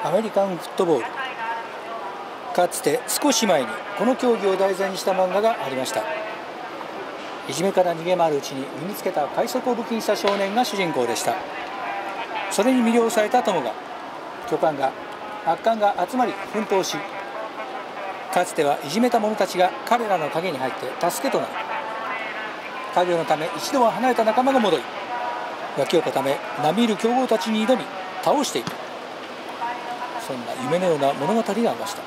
アメリカンフットボール。かつて少し前にこの競技を題材にした漫画がありました。いじめから逃げ回るうちに身につけた快速を武器にした少年が主人公でした。それに魅了された友が巨漢が悪漢が集まり奮闘し、かつてはいじめた者たちが彼らの陰に入って助けとなる。家業のため一度は離れた仲間が戻り、脇を固め並みいる強豪たちに挑み倒していく、そんな夢のような物語がありました。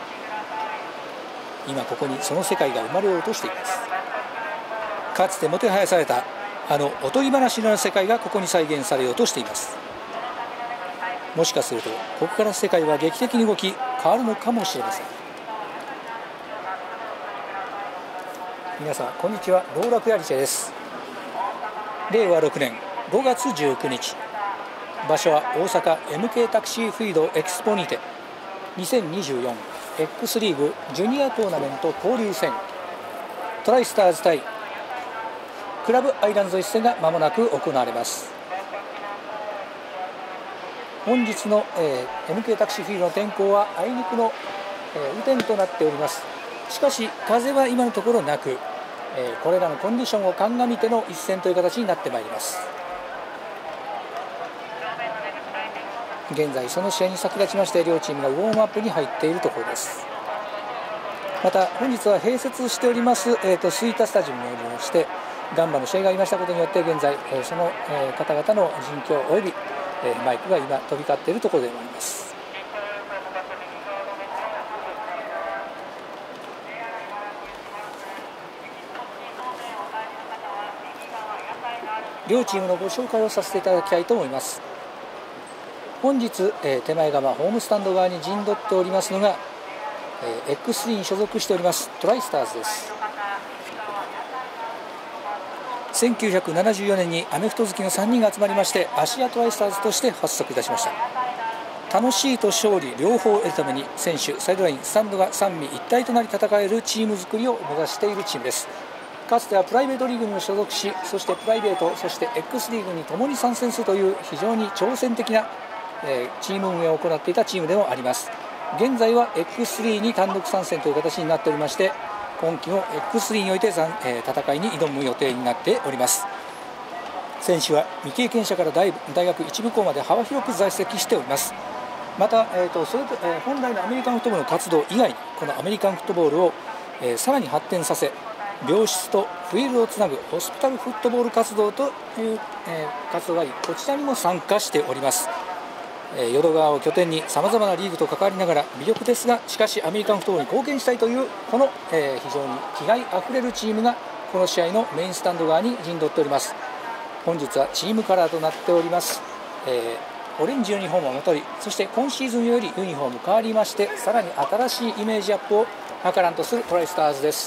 今ここにその世界が生まれようとしています。かつてもてはやされたあのおとぎ話のような世界がここに再現されようとしています。もしかするとここから世界は劇的に動き変わるのかもしれません。皆さんこんにちは、道楽やりちです。令和6年5月19日、場所は大阪 MK タクシーフィードエクスポにて 2024X リーグジュニアトーナメント交流戦トライスターズ対クラブアイランズ一戦が間もなく行われます。本日の、MK タクシーフィールドの天候はあいにくの、雨天となっております。しかし風は今のところなく、これらのコンディションを鑑みての一戦という形になってまいります。現在その試合に先立ちまして両チームがウォームアップに入っているところです。また本日は併設しております、スイータスタジアムにおりましてガンバの試合がありましたことによって現在、その、方々の実況およびマイクが今飛び交っているところでもあります。両チームのご紹介をさせていただきたいと思います。本日、手前側ホームスタンド側に陣取っておりますのが、X3 に所属しておりますトライスターズです。1974年にアメフト好きの3人が集まりまして芦屋トライスターズとして発足いたしました。楽しいと勝利両方を得るために選手、サイドライン、スタンドが三位一体となり戦えるチーム作りを目指しているチームです。かつてはプライベートリーグにも所属し、そしてプライベート、そして X リーグに共に参戦するという非常に挑戦的な、チーム運営を行っていたチームでもあります。現在は X3 に単独参戦という形になっておりまして、今季も X3 において戦いに挑む予定になっております。選手は未経験者から大学一部校まで幅広く在籍しております。また、本来のアメリカンフットボールの活動以外にこのアメリカンフットボールを、さらに発展させ、病室とフィールドをつなぐホスピタルフットボール活動という、活動があり、こちらにも参加しております。淀川を拠点にさまざまなリーグと関わりながら魅力ですが、しかしアメリカンフットボールに貢献したいというこの、非常に気概あふれるチームがこの試合のメインスタンド側に陣取っております。本日はチームカラーとなっております、オレンジユニフォームをまとい、そして今シーズンよりユニフォーム変わりまして、さらに新しいイメージアップを図らんとするトライスターズです。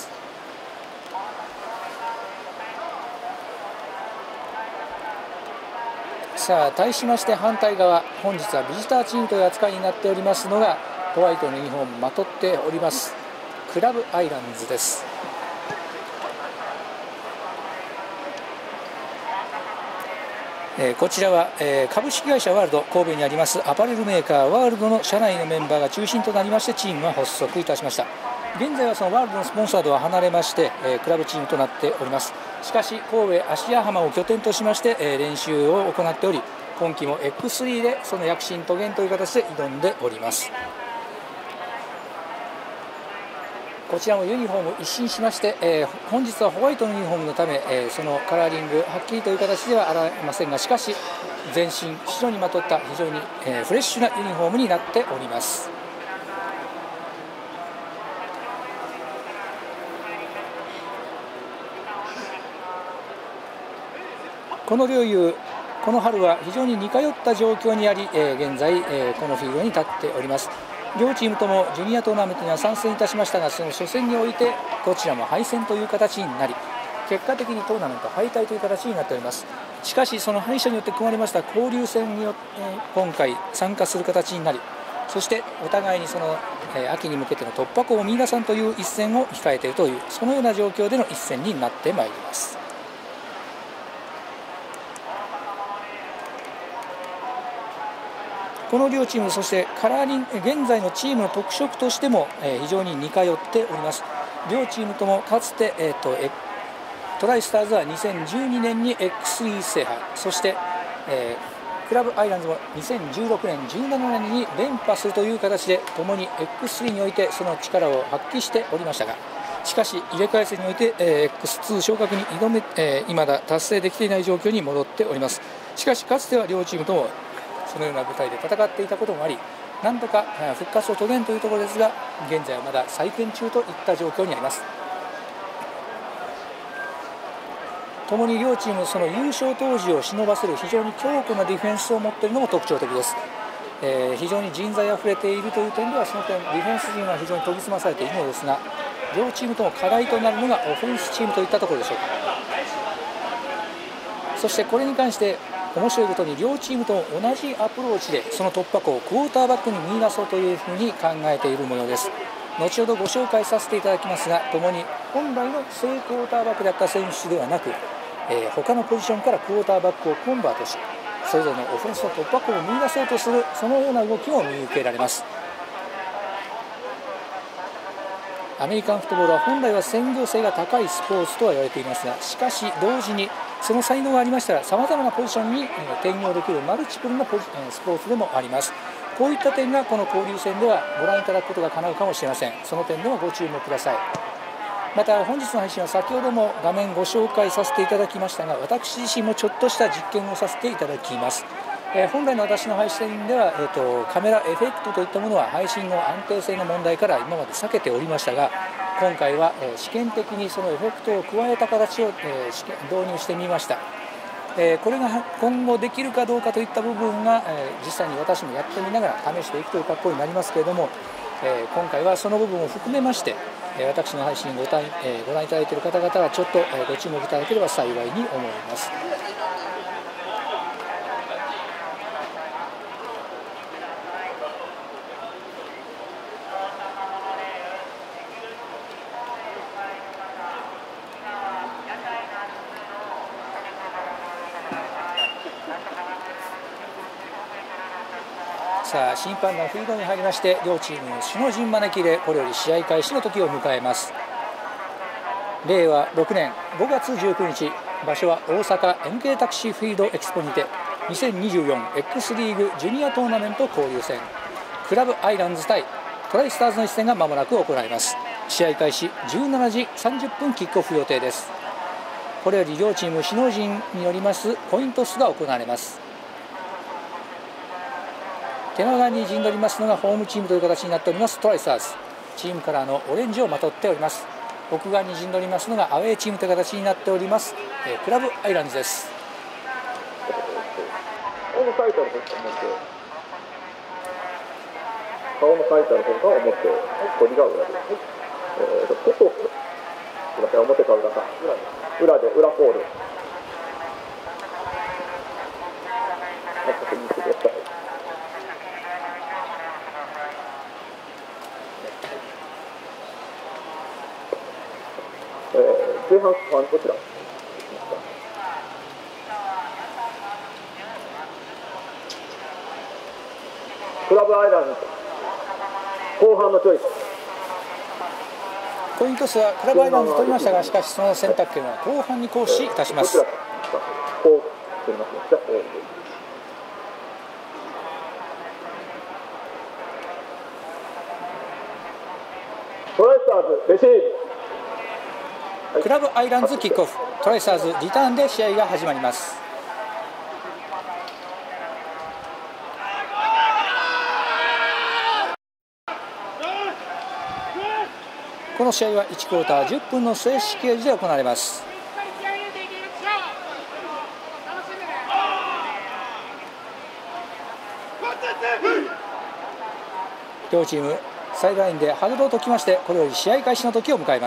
さあ対しまして反対側、本日はビジターチームという扱いになっておりますのが、ホワイトのユニフォームをまとっておりますクラブアイランズです。こちらは、株式会社ワールド神戸にありますアパレルメーカーワールドの社内のメンバーが中心となりましてチームは発足いたしました。現在はそのワールドのスポンサードは離れまして、クラブチームとなっております。しかし神戸芦屋浜を拠点としまして、練習を行っており、今季も X3 でその躍進途減という形で挑んでおります。こちらもユニフォーム一新しまして、本日はホワイトのユニフォームのため、そのカラーリングはっきりという形ではありませんが、しかし全身白にまとった非常に、フレッシュなユニフォームになっております。この両雄、この春は非常に似通った状況にあり、現在、このフィールドに立っております。両チームともジュニアトーナメントには参戦いたしましたが、その初戦においてどちらも敗戦という形になり、結果的にトーナメント敗退という形になっております。しかしその敗者によって組まれました交流戦によって今回参加する形になり、そしてお互いにその、秋に向けての突破口を見出さんという一戦を控えているという、そのような状況での一戦になってまいります。ここの両チーム、そしてカラーリング、現在のチームの特色としても非常に似通っております。両チームともかつて、トライスターズは2012年に X3 制覇、そして、クラブアイランズも2016年、17年に連覇するという形で共に X3 においてその力を発揮しておりましたが、しかし入れ替え戦において X2 昇格に挑め、未だ達成できていない状況に戻っております。しかしかつては両チームともそのような舞台で戦っていたこともあり、なんとか復活を遂げんというところですが、現在はまだ再建中といった状況にあります。ともに両チーム、その優勝当時を忍ばせる非常に強固なディフェンスを持っているのも特徴的です。非常に人材あふれているという点では、その点ディフェンス陣は非常に研ぎ澄まされているのですが、両チームとも課題となるのがオフェンスチームといったところでしょうか。そしてこれに関して面白いことに、両チームとも同じアプローチでその突破口をクォーターバックに見出そうというふうに考えている模様です。後ほどご紹介させていただきますが、ともに本来の正クォーターバックであった選手ではなく、他のポジションからクォーターバックをコンバートし、それぞれのオフェンスの突破口を見出そうとする、そのような動きも見受けられます。アメリカンフットボールは本来は専業性が高いスポーツとは言われていますが、しかし同時にその才能がありましたら、さまざまなポジションに転用できるマルチプルなスポーツでもあります。こういった点がこの交流戦ではご覧いただくことが叶うかもしれません。その点でもご注目ください。また本日の配信は先ほども画面ご紹介させていただきましたが、私自身もちょっとした実験をさせていただきます。本来の私の配信では、カメラエフェクトといったものは配信の安定性の問題から今まで避けておりましたが、今回は、試験的にそのエフェクトを加えた形を、導入してみました。これが今後できるかどうかといった部分が、実際に私もやってみながら試していくという格好になりますけれども、今回はその部分を含めまして、私の配信をご覧いただいている方々はちょっとご注目いただければ幸いに思います。さあ、審判団フィールドに入りまして、両チーム首脳陣招きでこれより試合開始の時を迎えます。令和6年5月19日、場所は大阪 MK タクシーフィールドエキスポにて 2024X リーグジュニアトーナメント交流戦、クラブアイランズ対トライスターズの一戦が間もなく行われます。試合開始17時30分キックオフ予定です。これより両チーム首脳陣によりますコイントスが行われます。手長に陣取りますのがホームチームという形になっておりますトライスターズ、チームカラーのオレンジをまとっております。奥側に陣取りますのがアウェーチームという形になっております、クラブアイランズです。 顔の書いてある方が表、顔の書いてある方が表、これが裏ですね。外、すみません、表か裏か、裏で裏コール。確認してください。前半後半こちら。クラブアイランド後半のチョイス。 コイントスはクラブアイランド取りましたが、しかしその選択権は後半に行使いたします。 こう取りますね。じゃあトライスターズレシーブ。 クラブアイランズキックオフ、トライスターズリターンで試合が始まります。この試合は1クォーター10分の正式ゲージで行われます。両チームサイドラインでハグドを解きまして、これより試合開始の時を迎えます。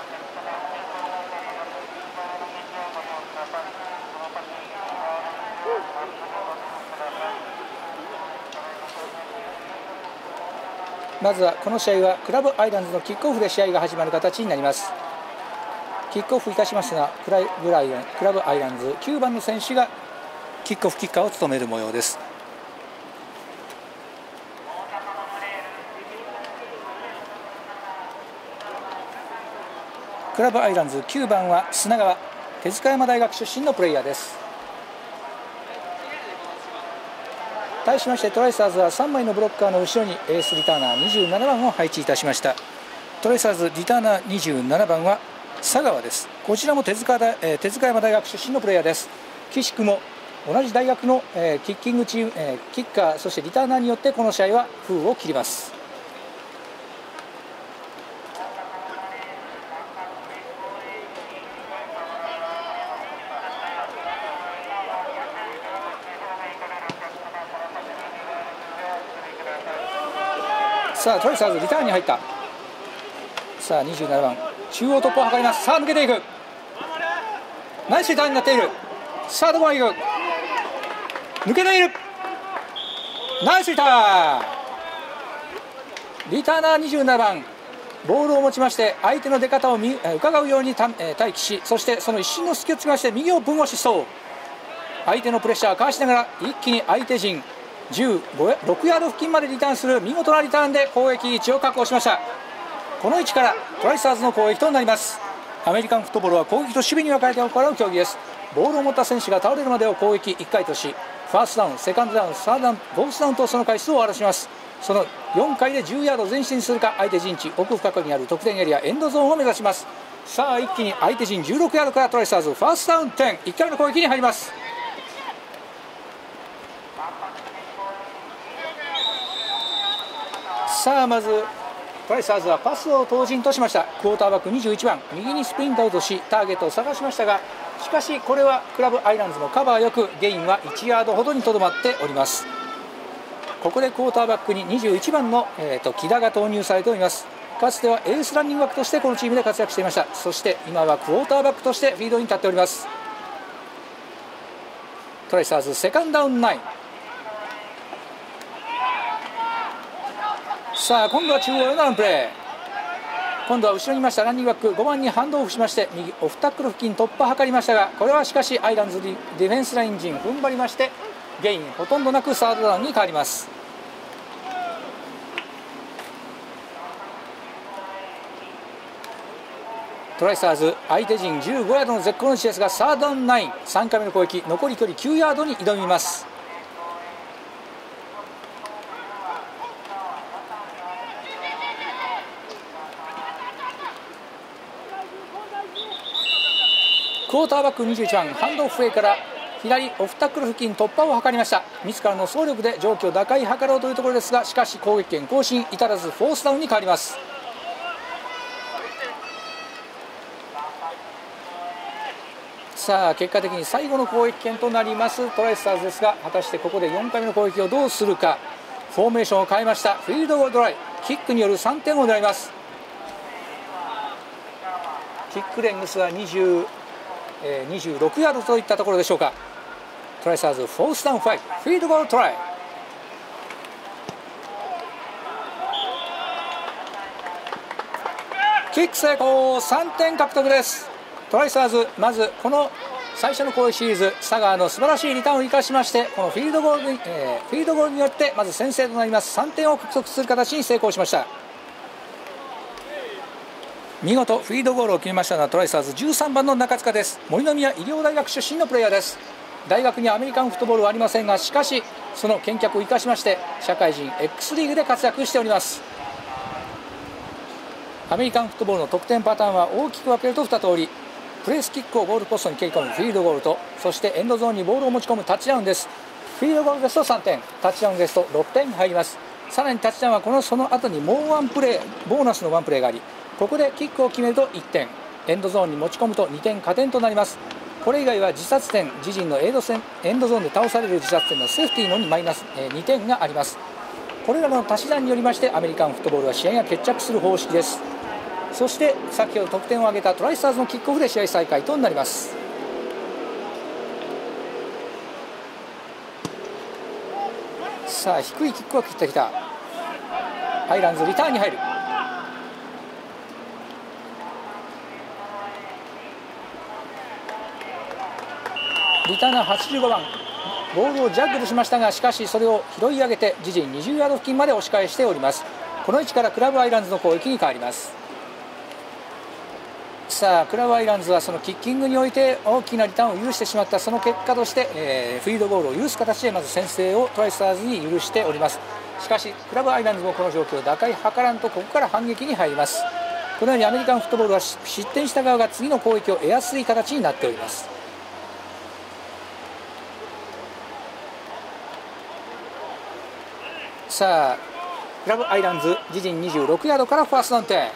まずはこの試合はクラブアイランズのキックオフで試合が始まる形になります。キックオフいたしますが、クラブアイランズ9番の選手がキックオフキッカーを務める模様です。 クラブアイランズ9番は砂川、手塚山大学出身のプレイヤーです。対しましてトライスターズは3枚のブロッカーの後ろにエースリターナー27番を配置いたしました。トライスターズリターナー27番は佐川です。こちらも手塚山大学出身のプレイヤーです。岸君も同じ大学のキッキングチームキッカー、そしてリターナーによってこの試合は封を切ります。さあトライスターズリターンに入った。さあ27番中央突破を図ります。さあ抜けていく。ナイスリターンになっている。さあどこまでいく。抜けている。ナイスリターン。リターナー27番ボールを持ちまして相手の出方を伺うように待機し、そしてその一瞬の隙をつきまして右を分を疾走。相手のプレッシャーをかわしながら一気に相手陣6ヤード付近までリターンする見事なリターンで攻撃位置を確保しました。この位置からトライスターズの攻撃となります。アメリカンフットボールは攻撃と守備に分かれて行う競技です。ボールを持った選手が倒れるまでを攻撃1回とし、ファーストダウン、セカンドダウン、サードダウン、フォースダウンとその回数を表します。その4回で10ヤード前進するか、相手陣地奥深くにある得点エリアエンドゾーンを目指します。さあ一気に相手陣16ヤードからトライスターズファーストダウン10、1回目の攻撃に入ります。さあまずトライスターズはパスを投陣としました。クォーターバック21番右にスプリントアウトしターゲットを探しましたが、しかしこれはクラブアイランズのカバーよくゲインは1ヤードほどにとどまっております。ここでクォーターバックに21番の、木田が投入されております。かつてはエースランニングバックとしてこのチームで活躍していました。そして今はクォーターバックとしてフィールドに立っております。トライスターズセカンドダウン9。さあ今度は中央へのランプレー。今度は後ろにいましたランニングバック5番にハンドオフしまして右オフタックル付近突破を図りましたが、これはしかしアイランズディフェンスライン陣踏ん張りましてゲインほとんどなくサードダウンに変わります。トライスターズ相手陣15ヤードの絶好の位置ですが、サードダウン9、3回目の攻撃残り距離9ヤードに挑みます。クォーターバック21番ハンドオフウェイから左オフタックル付近突破を図りました。自らの走力で状況打開図ろうというところですが、しかし攻撃権更新至らずフォースダウンに変わります。さあ結果的に最後の攻撃権となりますトライスターズですが、果たしてここで4回目の攻撃をどうするか。フォーメーションを変えました。フィールドゴールドライキックによる3点を狙います。キックレングスは26ヤードといったところでしょうか。トライスターズフォースダウン5フィールドゴールトライ。キック成功3点獲得です。トライスターズまずこの最初の攻撃シリーズ佐川の素晴らしいリターンを生かしまして、このフィールドゴールによってまず先制となります3点を獲得する形に成功しました。見事フィールドゴールを決めましたのはトライスターズ13番の中塚です。森の宮医療大学出身のプレイヤーです。大学にアメリカンフットボールはありませんが、しかしその見客を生かしまして社会人 X リーグで活躍しております。アメリカンフットボールの得点パターンは大きく分けると2通り。プレースキックをゴールポストに蹴り込むフィールドゴールと、そしてエンドゾーンにボールを持ち込むタッチダウンです。フィールドゴールですと3点、タッチダウンですと6点入ります。さらにタッチダウンはその後にもうワンプレーボーナスのワンプレーがあり、ここでキックを決めると1点、エンドゾーンに持ち込むと2点加点となります。これ以外は自殺点、自陣のエンドゾーンで倒される自殺点のセーフティーのにマイナス2点があります。これらの足し算によりましてアメリカンフットボールは試合が決着する方式です。そして先ほど得点を挙げたトライスターズのキックオフで試合再開となります。さあ低いキックを切ってきたアイランズリターンに入る。リターナー85番ボールをジャッグルしましたが、しかしそれを拾い上げて自陣20ヤード付近まで押し返しております。この位置からクラブアイランズの攻撃に変わります。 さあクラブアイランズはそのキッキングにおいて大きなリターンを許してしまったその結果として、フィールドゴールを許す形でまず先制をトライスターズに許しております。しかしクラブアイランズもこの状況を打開図らんとここから反撃に入ります。このようにアメリカンフットボールは失点した側が次の攻撃を得やすい形になっております。さあクラブアイランズ自陣26ヤードからファーストダウン点。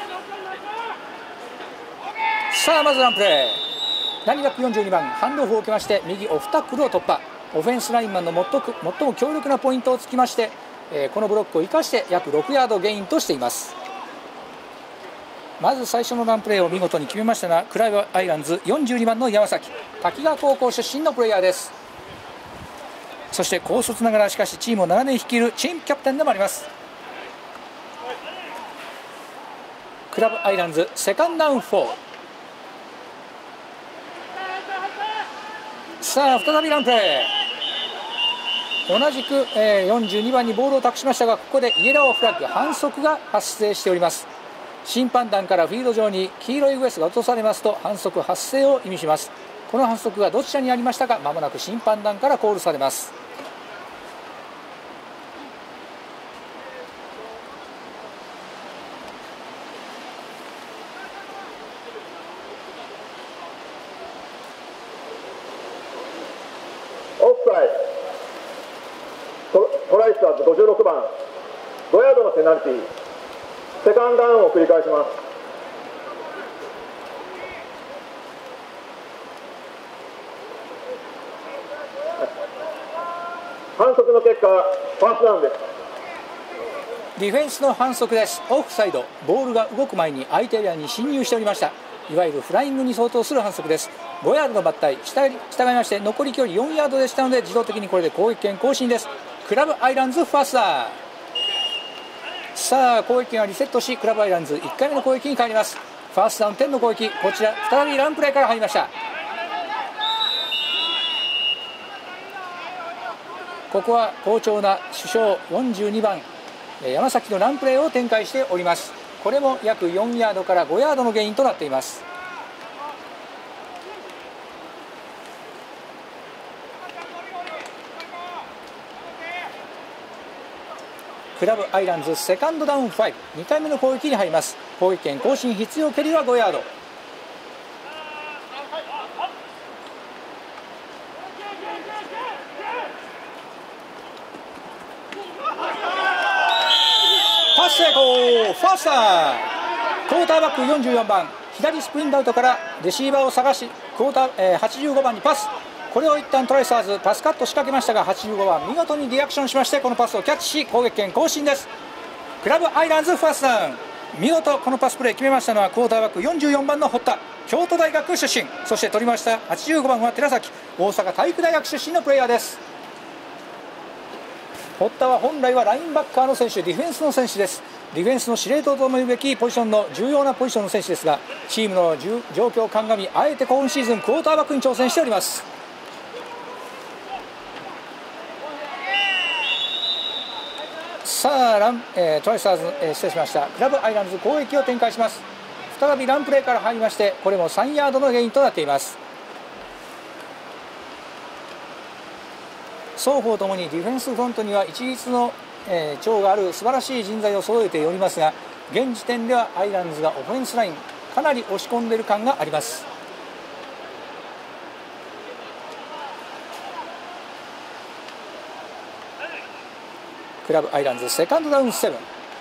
さあまずランプレー、ランニバック42番ハンドオフを受けまして右オフタックルを突破。オフェンスラインマンの最も強力なポイントをつきまして、このブロックを生かして約6ヤードゲインとしています。まず最初のランプレーを見事に決めましたがクラブアイランズ42番の山崎、滝川高校出身のプレイヤーです。そして高卒ながらしかしチームを7年率いるチームキャプテンでもあります。クラブアイランズセカンドダウン4。さあ再びランプレー、同じく、42番にボールを託しましたがここでイエローフラッグ反則が発生しております。審判団からフィールド上に黄色いウエスが落とされますと反則発生を意味します。この反則がどちらにありましたか、まもなく審判団からコールされます。 オフサイド、トライスターズ56番5ヤードのペナルティー、セカンドダウンを繰り返します。反則の結果ファーストダウンです。 ディフェンスの反則です。オフサイド、ボールが動く前に相手エリアに侵入しておりました。いわゆるフライングに相当する反則です。5ヤードの抜体、従いまして残り距離4ヤードでしたので自動的にこれで攻撃権更新です。クラブアイランズファーストダウン。さあ攻撃権はリセットしクラブアイランズ1回目の攻撃に変わります。ファーストダウン10の攻撃、こちら再びランプレーから入りました。ここは好調な主将42番山崎のランプレーを展開しております。これも約4ヤードから5ヤードのゲインとなっています。クラブアイランズセカンドダウン5、2回目の攻撃に入ります。攻撃権更新必要距離は5ヤード。パス成功、ファースター。クォーターバック44番左スプリントアウトからレシーバーを探し85番にパス。これを一旦トライスターズパスカット仕掛けましたが85番見事にリアクションしましてこのパスをキャッチし攻撃権更新です。クラブアイランズファーストダウン、見事このパスプレー決めましたのはクォーターバック44番の堀田、京都大学出身。そして取りました85番は寺崎、大阪体育大学出身のプレイヤーです。堀田は本来はラインバッカーの選手、ディフェンスの選手です。ディフェンスの司令塔とも言うべきポジションの重要なポジションの選手ですがチームの状況を鑑みあえて今シーズンクォーターバックに挑戦しております。さあトライスターズ、失礼しました。クラブアイランズ攻撃を展開します。再びランプレーから入りましてこれも3ヤードのゲインとなっています。双方ともにディフェンスフロントには一律の、長がある素晴らしい人材を揃えておりますが現時点ではアイランズがオフェンスラインかなり押し込んでいる感があります。クラブアイランズセカンドダウン7、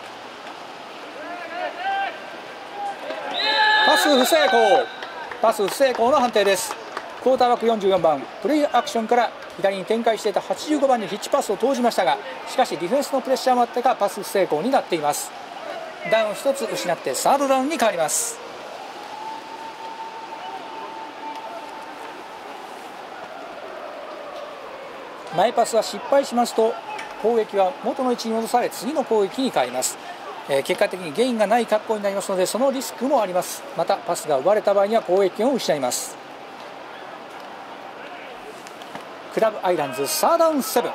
パス不成功の判定です。クォーターバック44番プレイアクションから左に展開していた85番にヒッチパスを投じましたがしかしディフェンスのプレッシャーもあってかパス不成功になっています。ダウン1つ失ってサードダウンに変わります。前パスは失敗しますと攻撃は元の位置に戻され次の攻撃に変わります。結果的にゲインがない格好になりますのでそのリスクもあります。またパスが奪われた場合には攻撃権を失います。クラブアイランズサーダウン7、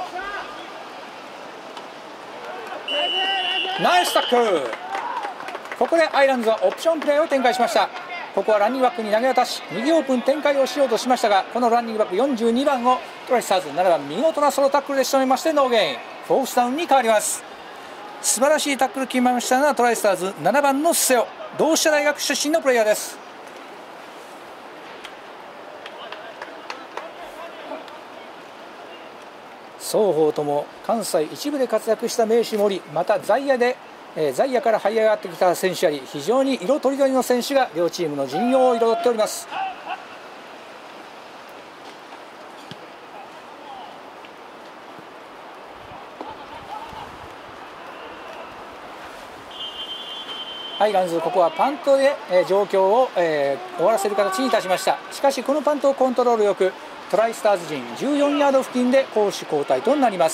ナイスタックル。 ここでアイランズはオプションプレーを展開しました。ここはランニングバックに投げ渡し右オープン展開をしようとしましたが、このランニングバック42番をトライスターズ7番見事なソロタックルで仕留めましてノーゲイン、フォースダウンに変わります。素晴らしいタックル決めましたのはトライスターズ7番の瀬尾、同志社大学出身のプレイヤーです。双方とも関西一部で活躍した名手森、また在野から這い上がってきた選手あり、非常に色とりどりの選手が両チームの陣容を彩っております。アイランズここはパントで状況を終わらせる形にいたしました。しかしこのパントをコントロールよくトライスターズ陣14ヤード付近で攻守交代となります。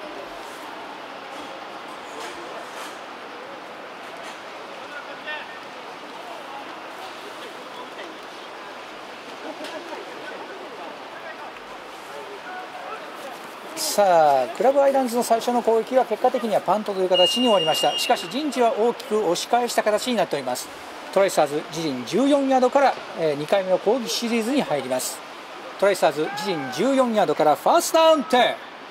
さあクラブアイランズの最初の攻撃は結果的にはパントという形に終わりました。しかし陣地は大きく押し返した形になっております。トライスターズ自陣14ヤードから2回目の攻撃シリーズに入ります。トライスターズ自陣14ヤードからファーストダウン10。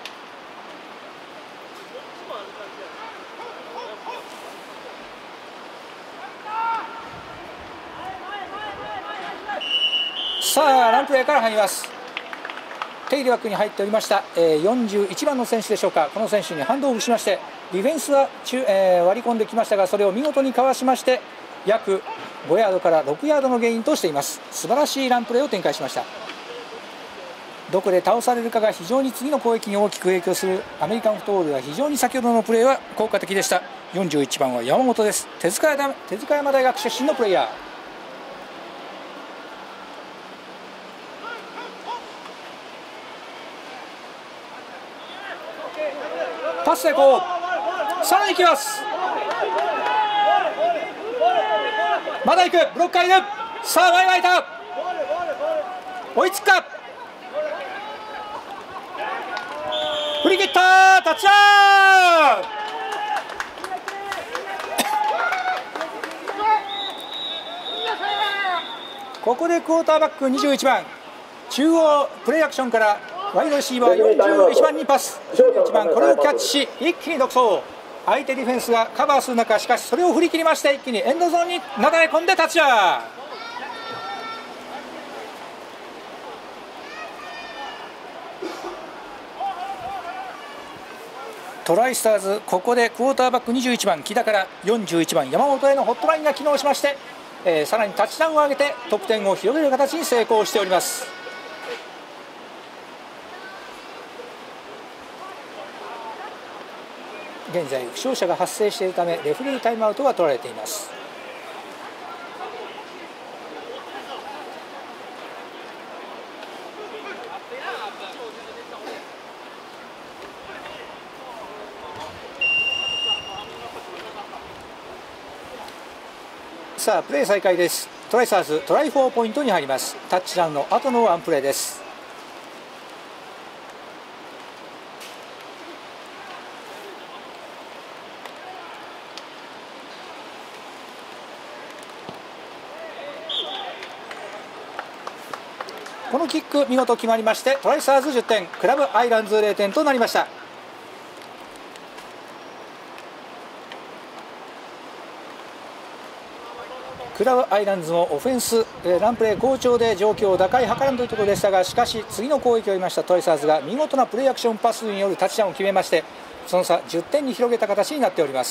さあランプレーから入ります。テイル枠に入っておりました41番の選手でしょうか。この選手にハンドオフしましてディフェンスは割り込んできましたが、それを見事にかわしまして約5ヤードから6ヤードのゲインとしています。素晴らしいランプレーを展開しました。どこで倒されるかが非常に次の攻撃に大きく影響するアメリカンフットボールは非常に先ほどのプレーは効果的でした。41番は山本です。手塚山大学出身のプレイヤー。パスでこうさらに行きます。まだ行く、ブロッカーいる。さあワイワイだ、追いつくか、振り切った、タッチダウン。ここでクォーターバック21番中央プレーアクションからワイドレシーバー41番にパス、11番これをキャッチし一気に独走。相手ディフェンスがカバーする中、しかしそれを振り切りまして一気にエンドゾーンになだれ込んでタッチダウン。トライスターズここでクォーターバック21番木田から41番山本へのホットラインが機能しまして、さらにタッチダウンを上げて得点を広げる形に成功しております。現在負傷者が発生しているためレフェリータイムアウトが取られています。さあプレー再開です。トライスターズトライ4ポイントに入ります。タッチダウンの後のワンプレーです。このキック見事決まりましてトライスターズ10点クラブアイランズ0点となりました。クラブアイランズのオフェンスランプレー好調で状況を打開図らんというところでしたが、しかし次の攻撃を終えましたトライスターズが見事なプレーアクションパスによるタッチダウンを決めまして、その差10点に広げた形になっております。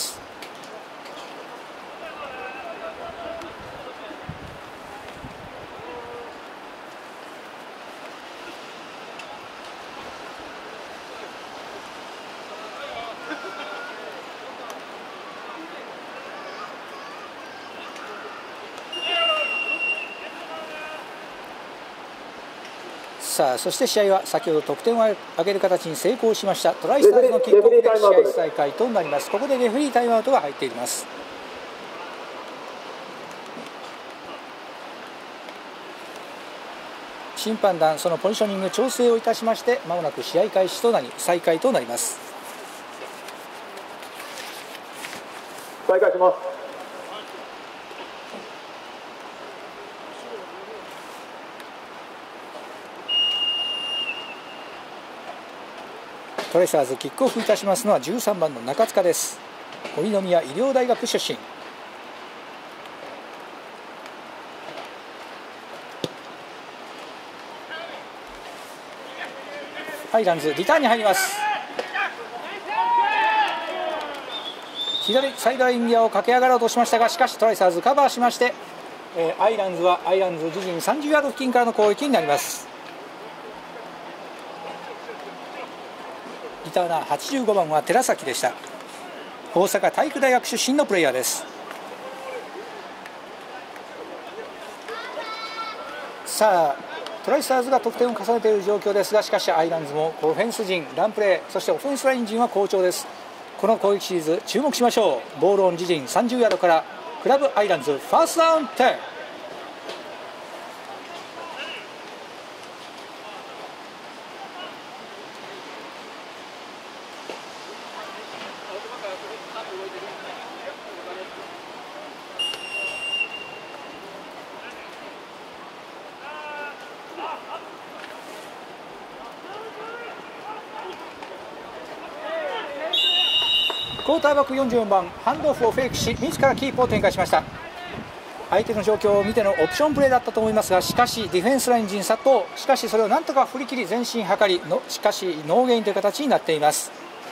さあそして試合は先ほど得点を挙げる形に成功しましたトライスターズのキックオフで試合再開となります。ここでレフェリータイムアウトが入っています。審判団そのポジショニング調整をいたしましてまもなく試合開始となり再開となります。 再開します。 トライスターズキックオフいたしますのは13番の中塚です。森の宮医療大学出身。ハイランズリターンに入ります。左サイドライン際を駆け上がろうとしましたが、しかしトライスターズカバーしまして、アイランズ自陣30ヤード付近からの攻撃になります。リターナー85番は寺崎でした。大阪体育大学出身のプレイヤーです。さあトライスターズが得点を重ねている状況ですが、しかしアイランズもオフェンス陣、ランプレー、そしてオフェンスライン陣は好調です。この攻撃シリーズ注目しましょう。ボールオン自陣30ヤードからクラブアイランズファーストダウン10。クォーターバック44番ハンドオフをフェイクし自らキープを展開しました。相手の状況を見てのオプションプレーだったと思いますが、しかしディフェンスライン陣殺到、しかしそれをなんとか振り切り前進図りの、しかしノーゲインという形になっています。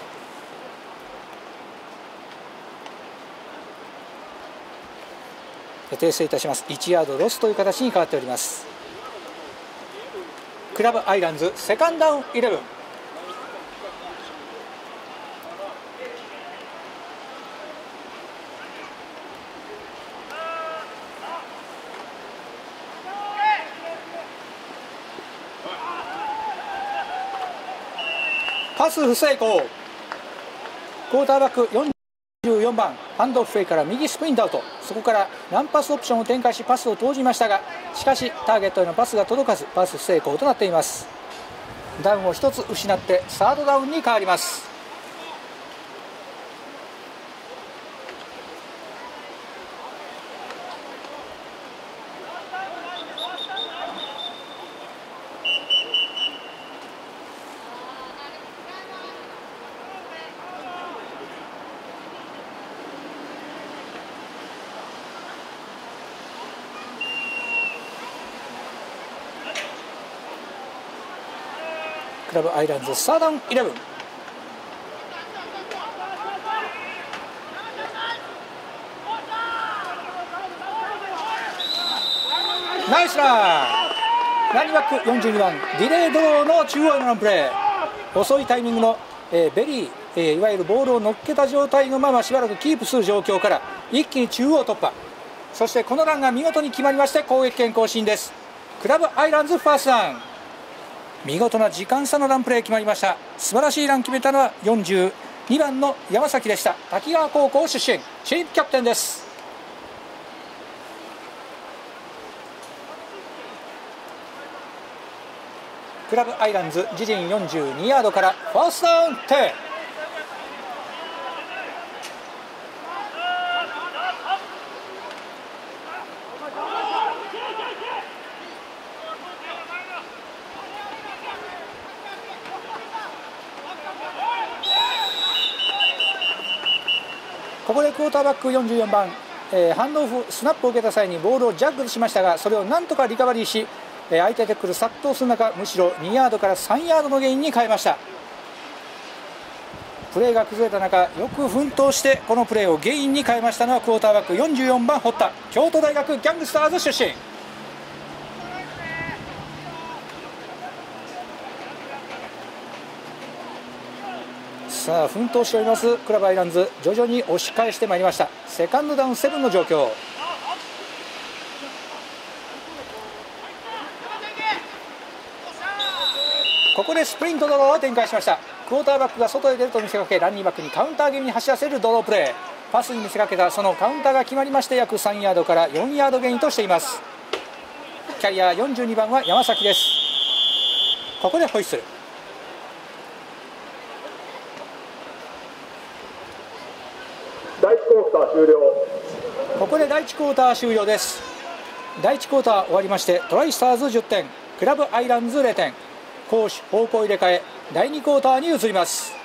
訂正いたします。1ヤードロスという形に変わっております。クラブアイランズセカンドダウン11。パス不成功。クォーターバック44番ハンドオフェイから右スプリントアウト、そこからランパスオプションを展開しパスを投じましたが、しかしターゲットへのパスが届かずパス不成功となっています。ダウンを1つ失ってサードダウンに変わります。クラブアイランズサードダウン11。ナイスラン。ランニングバック42番ディレイドローの中央のランプレー、遅いタイミングの、ベリー、いわゆるボールを乗っけた状態のまましばらくキープする状況から一気に中央突破、そしてこのランが見事に決まりまして攻撃権更新です。クラブアイランズファーストダウン、見事な時間差のランプレー決まりました。素晴らしいラン決めたのは42番の山崎でした。滝川高校出身、チームキャプテンです。クラブアイランズ自陣42ヤードからファーストダウン10。ここでクォーターバック44番、ハンドオフスナップを受けた際にボールをジャッグルしましたが、それをなんとかリカバリーし、相手テックル殺到する中、むしろ2ヤードから3ヤードのゲインに変えました。プレーが崩れた中、よく奮闘してこのプレーをゲインに変えましたのはクォーターバック44番堀田、京都大学ギャングスターズ出身。さあ奮闘しておりますクラブアイランズ、徐々に押し返してまいりました。セカンドダウン7の状況。ここでスプリントドローを展開しました。クォーターバックが外へ出ると見せかけ、ランニングバックにカウンター気味に走らせるドロープレー、パスに見せかけたそのカウンターが決まりまして、約3ヤードから4ヤードゲインとしています。キャリア42番は山崎です。ここでホイッスル。 第1クォーター終了。 ここで第1クォーター終了です。第1クォーター終わりまして、トライスターズ10点、クラブアイランズ0点。 攻守方向入れ替え第2クォーターに移ります。